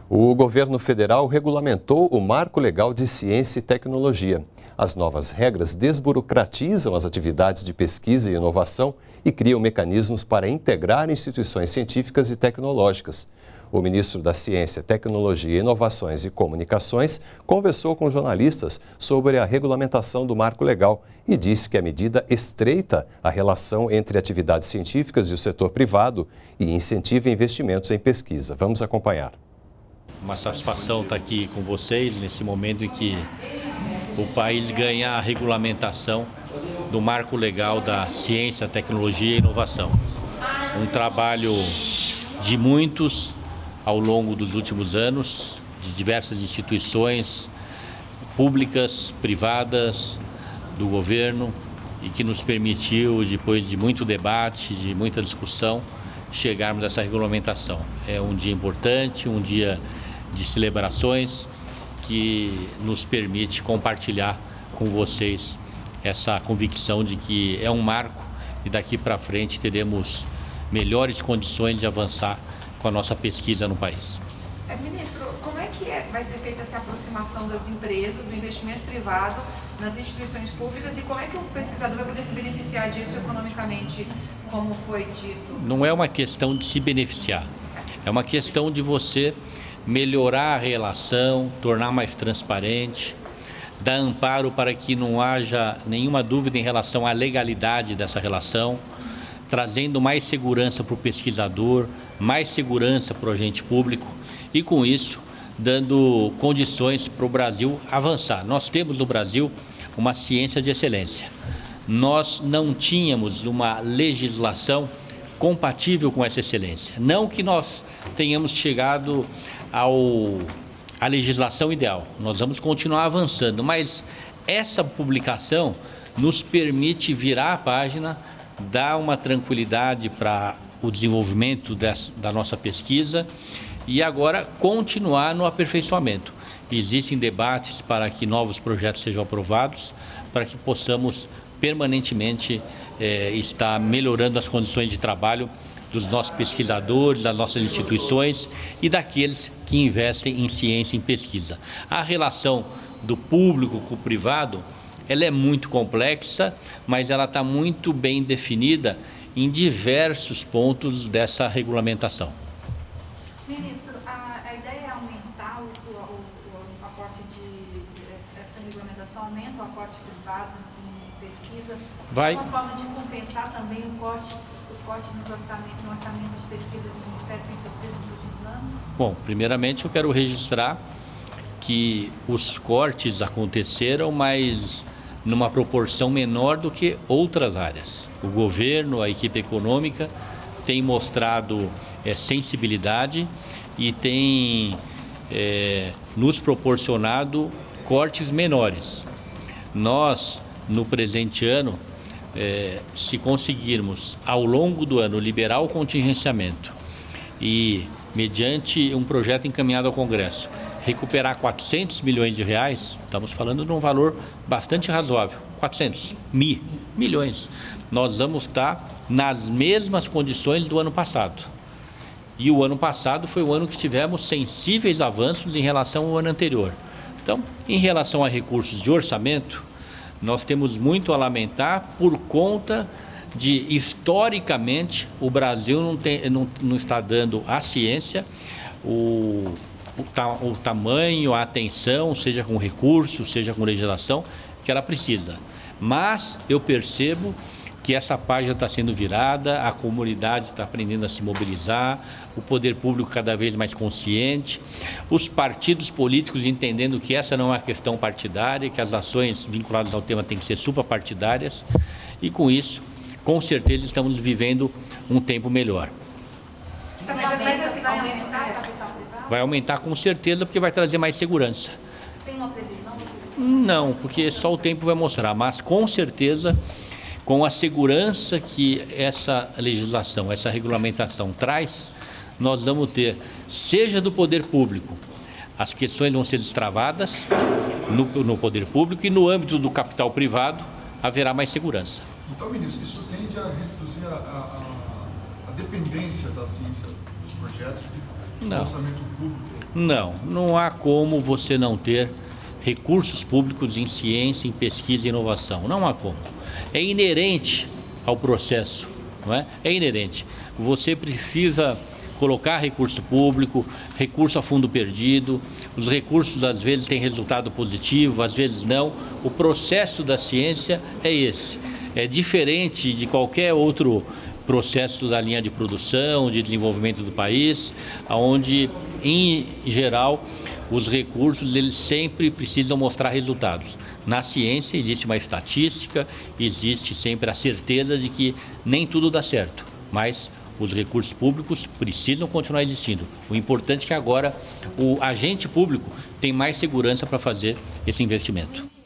O governo federal regulamentou o Marco Legal de Ciência e Tecnologia. As novas regras desburocratizam as atividades de pesquisa e inovação e criam mecanismos para integrar instituições científicas e tecnológicas. O ministro da Ciência, Tecnologia, Inovações e Comunicações conversou com jornalistas sobre a regulamentação do Marco Legal e disse que a medida estreita a relação entre atividades científicas e o setor privado e incentiva investimentos em pesquisa. Vamos acompanhar. Uma satisfação estar aqui com vocês nesse momento em que o país ganha a regulamentação do Marco Legal da Ciência, Tecnologia e Inovação. Um trabalho de muitos ao longo dos últimos anos, de diversas instituições públicas, privadas, do governo, e que nos permitiu, depois de muito debate, de muita discussão, chegarmos a essa regulamentação. É um dia importante, um dia de celebrações que nos permite compartilhar com vocês essa convicção de que é um marco e daqui para frente teremos melhores condições de avançar com a nossa pesquisa no país. Ministro, como é que vai ser feita essa aproximação das empresas, do investimento privado nas instituições públicas e como é que o pesquisador vai poder se beneficiar disso economicamente, como foi dito? Não é uma questão de se beneficiar, é uma questão de você melhorar a relação, tornar mais transparente, dar amparo para que não haja nenhuma dúvida em relação à legalidade dessa relação, trazendo mais segurança para o pesquisador, mais segurança para o agente público e, com isso, dando condições para o Brasil avançar. Nós temos no Brasil uma ciência de excelência. Nós não tínhamos uma legislação compatível com essa excelência. Não que nós tenhamos chegado à legislação ideal. Nós vamos continuar avançando, mas essa publicação nos permite virar a página, dar uma tranquilidade para o desenvolvimento da nossa pesquisa e agora continuar no aperfeiçoamento. Existem debates para que novos projetos sejam aprovados, para que possamos permanentemente estar melhorando as condições de trabalho dos nossos pesquisadores, das nossas instituições e daqueles que investem em ciência e em pesquisa. A relação do público com o privado, ela é muito complexa, mas ela está muito bem definida em diversos pontos dessa regulamentação. Ministro, a ideia é aumentar o aporte essa regulamentação aumenta o aporte privado em pesquisa? Vai. Uma forma de compensar também os cortes no orçamento de pesquisa do Ministério que tem sofrido nos últimos anos? Bom, primeiramente eu quero registrar que os cortes aconteceram, mas numa proporção menor do que outras áreas. O governo, a equipe econômica tem mostrado sensibilidade e tem nos proporcionado cortes menores. Nós, no presente ano, se conseguirmos, ao longo do ano, liberar o contingenciamento e, mediante um projeto encaminhado ao Congresso, recuperar 400 milhões de reais, estamos falando de um valor bastante razoável, 400 milhões. Nós vamos estar nas mesmas condições do ano passado. E o ano passado foi o ano que tivemos sensíveis avanços em relação ao ano anterior. Então, em relação a recursos de orçamento, nós temos muito a lamentar por conta de, historicamente, o Brasil não está dando à ciência o tamanho, a atenção, seja com recursos, seja com legislação, que ela precisa. Mas eu percebo que essa página está sendo virada, a comunidade está aprendendo a se mobilizar, o poder público cada vez mais consciente, os partidos políticos entendendo que essa não é uma questão partidária, que as ações vinculadas ao tema têm que ser suprapartidárias, e com isso, com certeza, estamos vivendo um tempo melhor. Mas assim, vai aumentar o capital privado? Vai aumentar com certeza, porque vai trazer mais segurança. Tem uma previsão? Não, porque só o tempo vai mostrar, mas com certeza, com a segurança que essa legislação, essa regulamentação traz, nós vamos ter, seja do poder público, as questões vão ser destravadas no poder público e no âmbito do capital privado haverá mais segurança. Então, ministro, isso tende a reduzir a dependência da ciência dos projetos Não. Orçamento público? Não há como você não ter recursos públicos em ciência, em pesquisa e inovação. Não há como. É inerente ao processo, não é? É inerente. Você precisa colocar recurso público, recurso a fundo perdido. Os recursos às vezes têm resultado positivo, às vezes não. O processo da ciência é esse. É diferente de qualquer outro processo da linha de produção, de desenvolvimento do país, onde, em geral, os recursos eles sempre precisam mostrar resultados. Na ciência existe uma estatística, existe sempre a certeza de que nem tudo dá certo, mas os recursos públicos precisam continuar existindo. O importante é que agora o agente público tem mais segurança para fazer esse investimento.